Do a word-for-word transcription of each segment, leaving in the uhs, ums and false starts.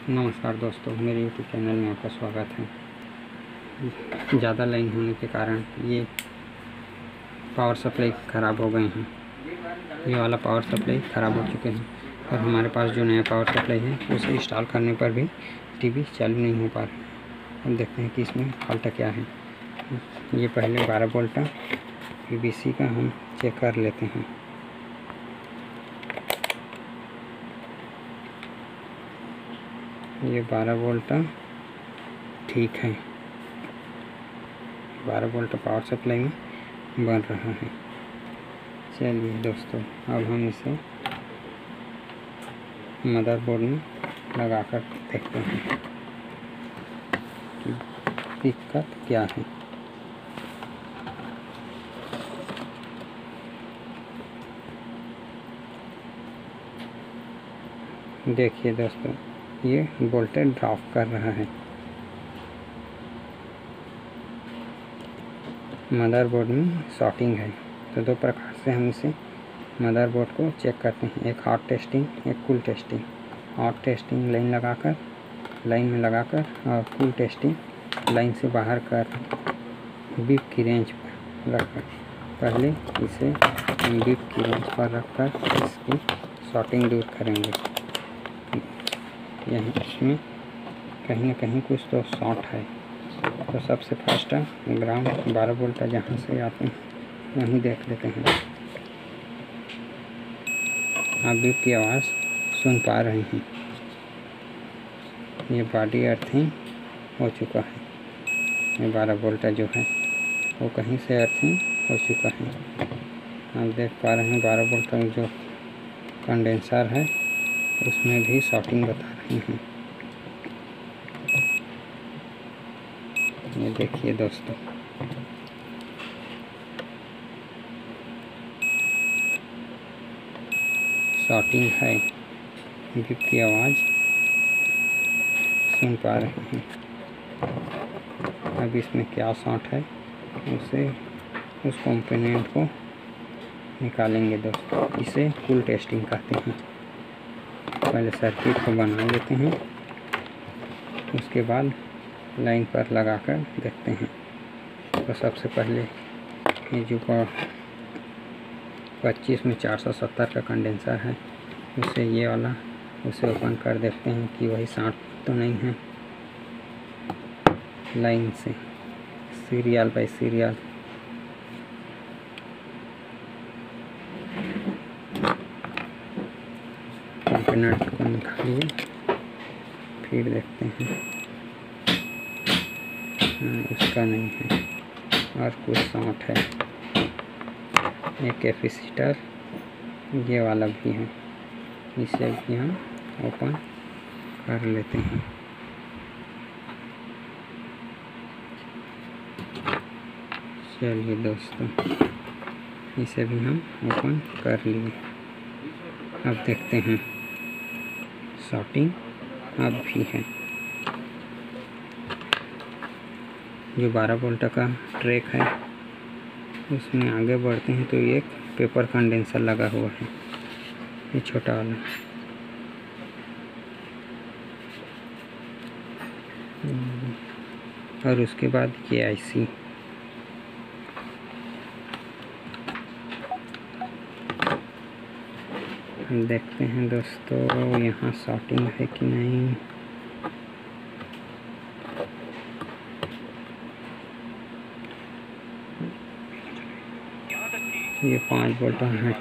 नमस्कार दोस्तों, मेरे यूट्यूब चैनल में आपका स्वागत है। ज़्यादा लाइन होने के कारण ये पावर सप्लाई ख़राब हो गए हैं। ये वाला पावर सप्लाई ख़राब हो चुके हैं और हमारे पास जो नया पावर सप्लाई है उसे इंस्टॉल करने पर भी टीवी चालू नहीं हो पा रहा। अब देखते हैं कि इसमें फॉल्ट क्या है। ये पहले बारह वोल्ट पीवीसी का हम चेक कर लेते हैं। ये बारह वोल्ट ठीक है, बारह वोल्ट पावर सप्लाई में बन रहा है। चलिए दोस्तों, अब हम इसे मदरबोर्ड में लगाकर देखते हैं कि दिक्कत क्या है। देखिए दोस्तों, ये वोल्टेज ड्रॉप कर रहा है। मदरबोर्ड में शॉर्टिंग है, तो दो प्रकार से हम इसे मदरबोर्ड को चेक करते हैं। एक हॉट टेस्टिंग, एक cool testing. Hot testing line लगाकर लाइन में लगाकर और कूल टेस्टिंग लाइन से बाहर कर बीप की रेंज पर रखकर पहले इसे बीप की रेंज पर रखकर इसकी शॉर्टिंग दूर करेंगे। यहीं इसमें कहीं ना कहीं कुछ तो शॉर्ट है। तो सबसे फर्स्ट ग्राउंड बारह वोल्ट जहाँ से आते हैं वहीं देख लेते हैं। आप बीप की आवाज़ सुन पा रहे हैं। ये बॉडी अर्थिंग हो चुका है। ये बारह वोल्ट जो है वो कहीं से अर्थिंग हो चुका है। आप देख पा रहे हैं बारह वोल्ट जो कंडेंसर है उसमें भी शॉर्टिंग बता रही हैं। ये देखिए दोस्तों, शॉर्टिंग है। बीप की आवाज़ सुन पा रहे हैं। अब इसमें क्या शॉर्ट है उसे उस कंपोनेंट को निकालेंगे दोस्तों। इसे कूल टेस्टिंग कहते हैं। पहले सर्किट को बना लेते हैं, उसके बाद लाइन पर लगाकर देखते हैं। तो सबसे पहले ये जो पच्चीस में चार सौ सत्तर का कंडेंसर है उसे ये वाला उसे ओपन कर देखते हैं कि वही साठ तो नहीं है। लाइन से सीरियल बाय सीरियल कंपोनेंट को निकालिए, फिर देखते हैं। उसका नहीं है और कुछ शॉर्ट है। एक कैपेसिटर ये वाला भी है, इसे भी हम ओपन कर लेते हैं। चलिए दोस्तों, इसे भी हम ओपन कर लिए। अब देखते हैं शॉर्टिंग अब भी है। जो बारह वोल्ट का ट्रैक है उसमें आगे बढ़ते हैं तो एक पेपर कंडेंसर लगा हुआ है, ये छोटा वाला। और उसके बाद ये आईसी। देखते हैं दोस्तों यहाँ शॉर्टिंग है कि नहीं। ये पाँच वोल्ट है।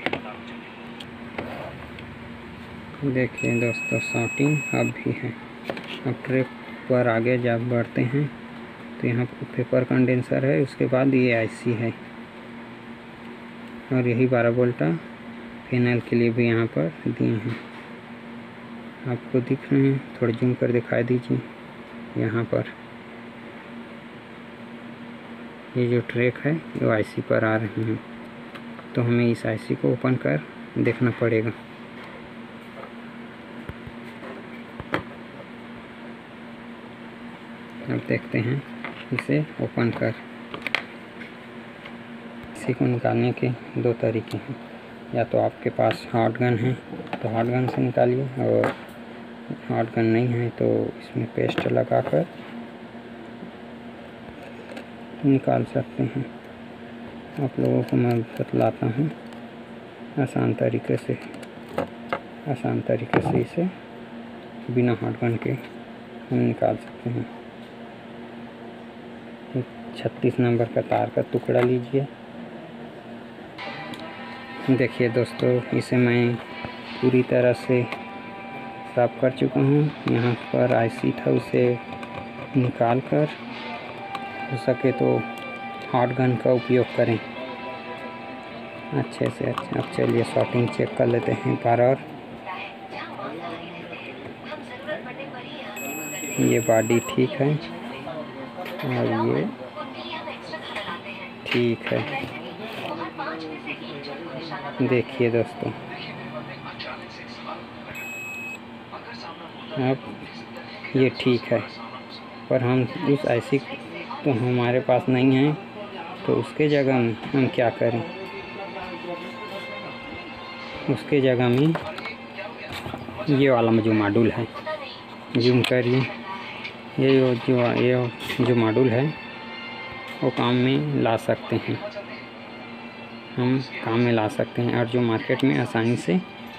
देखिए दोस्तों, शॉर्टिंग अब भी है। अब ट्रैक पर आगे जब बढ़ते हैं तो यहाँ पर पेपर कंडेंसर है, उसके बाद ये आईसी है और यही बारह वोल्ट पैनल के लिए भी यहाँ पर दिए हैं। आपको दिख रहे हैं, थोड़ा जूम कर दिखाई दीजिए। यहाँ पर ये जो ट्रैक है वो आईसी पर आ रहे हैं, तो हमें इस आईसी को ओपन कर देखना पड़ेगा। अब देखते हैं इसे ओपन कर। इसी को निकालने के दो तरीके हैं। या तो आपके पास हॉट गन है तो हॉट गन से निकालिए, और हॉट गन नहीं है तो इसमें पेस्ट लगाकर निकाल सकते हैं। आप लोगों को मैं बतलाता हूँ आसान तरीके से आसान तरीके से इसे बिना हॉट गन के हम निकाल सकते हैं। एक छत्तीस नंबर का तार का टुकड़ा लीजिए। देखिए दोस्तों, इसे मैं पूरी तरह से साफ कर चुका हूँ। यहाँ पर आईसी था, उसे निकाल कर हो सके तो हॉट गन का उपयोग करें अच्छे से। अच्छा, अब चलिए शॉर्टिंग चेक कर लेते हैं एक बार और। ये बॉडी ठीक है और ये ठीक है। देखिए दोस्तों, अब ये ठीक है, पर हम उस आईसी तो हमारे पास नहीं है, तो उसके जगह में हम क्या करें? उसके जगह में ये वाला जो मॉड्यूल है, जूम करिए, ये जो ये जो मॉड्यूल है वो काम में ला सकते हैं, हम काम में ला सकते हैं और जो मार्केट में आसानी से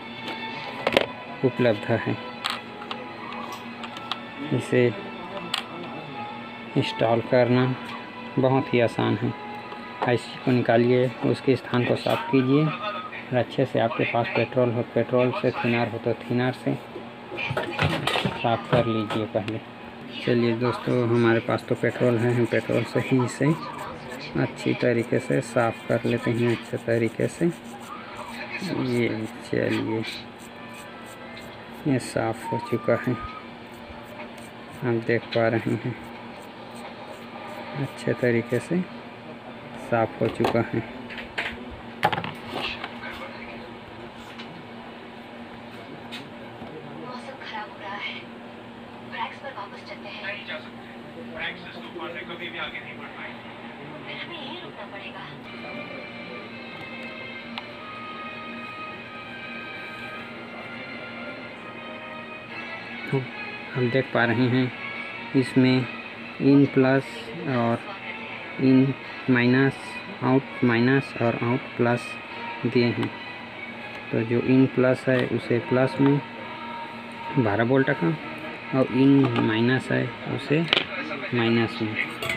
उपलब्ध है। इसे इंस्टॉल करना बहुत ही आसान है। आईसी को निकालिए, उसके स्थान को साफ कीजिए और अच्छे से, आपके पास पेट्रोल हो पेट्रोल से, थिनर हो तो थिनर से साफ कर लीजिए पहले। चलिए दोस्तों, हमारे पास तो पेट्रोल है, हम पेट्रोल से ही इसे अच्छी तरीके से साफ कर लेते हैं अच्छे तरीके से। ये चलिए, ये साफ हो चुका है, आप देख पा रहे हैं अच्छे तरीके से साफ हो चुका है। मौसम खराब हो रहा है, ब्रेक्स पर वापस चलते हैं। नहीं जा सकते, ब्रेक्स से तूफान में कभी भी आगे नहीं बढ़ पाएंगे, फिर हमें यहीं रुकना पड़ेगा। हम देख पा रहे हैं इसमें इन प्लस और इन माइनस, आउट माइनस और आउट प्लस दिए हैं। तो जो इन प्लस है उसे प्लस में बारह वोल्ट का, और इन माइनस है उसे माइनस में।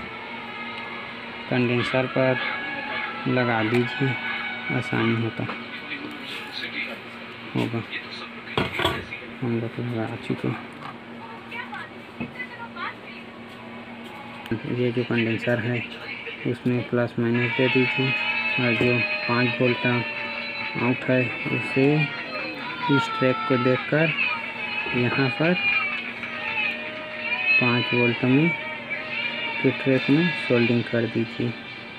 कंडेंसर पर लगा दीजिए, आसानी होता होगा। हम लोग लगा चुके हैं। ये जो कंडेंसर है उसमें प्लस माइनस दे दीजिए, और जो पाँच वोल्ट का आउट है उसे इस ट्रैक को देखकर यहाँ पर पाँच वोल्ट में के ट्रैक में सोल्डिंग कर दीजिए।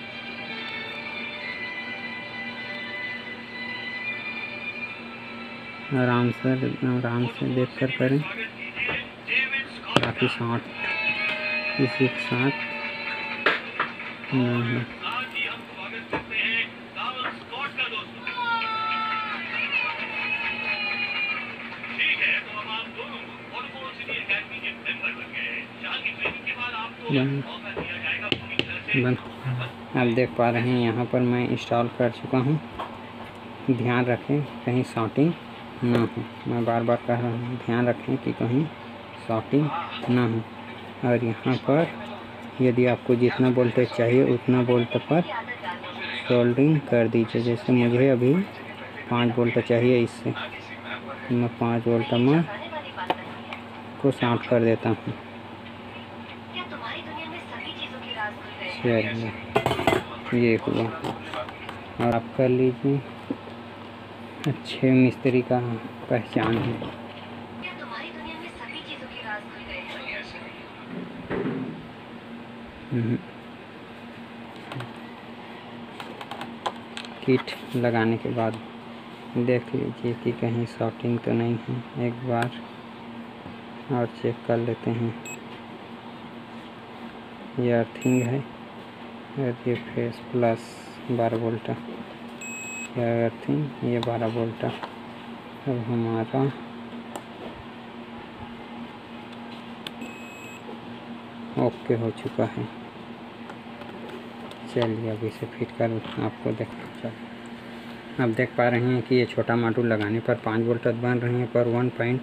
आराम से आराम से देख कर करें, काफ़ी शॉर्ट इसी के साथ नहीं है। बन आप देख पा रहे हैं यहाँ पर मैं इंस्टॉल कर चुका हूँ। ध्यान रखें कहीं शॉर्टिंग ना हो, मैं बार बार कह रहा हूँ ध्यान रखें कि कहीं शॉर्टिंग ना हो। और यहाँ पर यदि आपको जितना वोल्टेज चाहिए उतना वोल्ट पर सोल्डरिंग कर दीजिए। जैसे मुझे अभी पाँच वोल्ट चाहिए, इससे तो मैं पाँच वोल्ट में को शार्ट कर देता हूँ। चलिए, ये हुआ। और आप कर लीजिए, अच्छे मिस्त्री का पहचान है। किट लगाने के बाद देख लीजिए कि कहीं शॉर्टिंग तो नहीं है। एक बार और चेक कर लेते हैं। ये अर्थिंग है और ये फेस प्लस बारह वोल्ट, ये अर्थिंग, ये बारह वोल्ट। अब हमारा ओके हो चुका है। चलिए अभी से फिट कर आपको देख चल अब देख पा रहे हैं कि ये छोटा मॉड्यूल लगाने पर पाँच वोल्ट बन रहे हैं, पर one point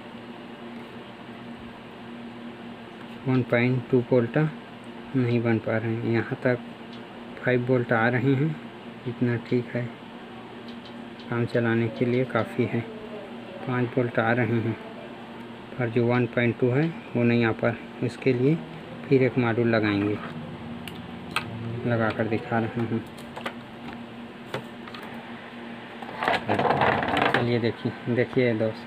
one point two volt नहीं बन पा रहे हैं। यहाँ तक फाइव वोल्ट आ रहे हैं, इतना ठीक है, काम चलाने के लिए काफ़ी है। पाँच वोल्ट आ रहे हैं, पर जो वन पॉइंट टू है वो नहीं आ पा, इसके लिए फिर एक मॉड्यूल लगाएंगे, लगा कर दिखा रहे हैं। चलिए देखिए देखिए दोस्त,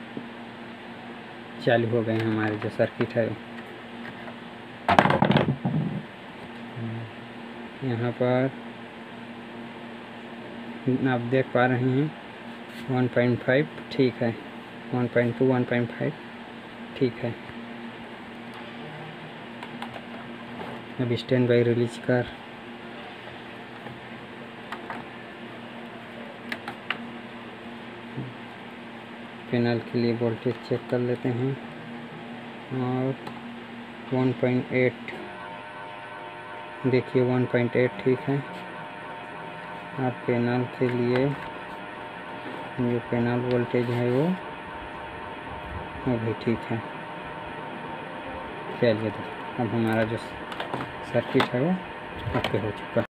चालू हो गए हमारे जो सर्किट है। यहाँ पर आप देख पा रहे हैं वन पॉइंट फाइव ठीक है, one point two one point five ठीक है। अब स्टैंड बाई रिलीज कर पैनल के लिए वोल्टेज चेक कर लेते हैं, और वन पॉइंट एट देखिए वन पॉइंट एट ठीक है। और पैनल के लिए जो पैनल वोल्टेज है वो वो भी ठीक है। चलिए अब हमारा जो सर्किट है वो ओके हो चुका है।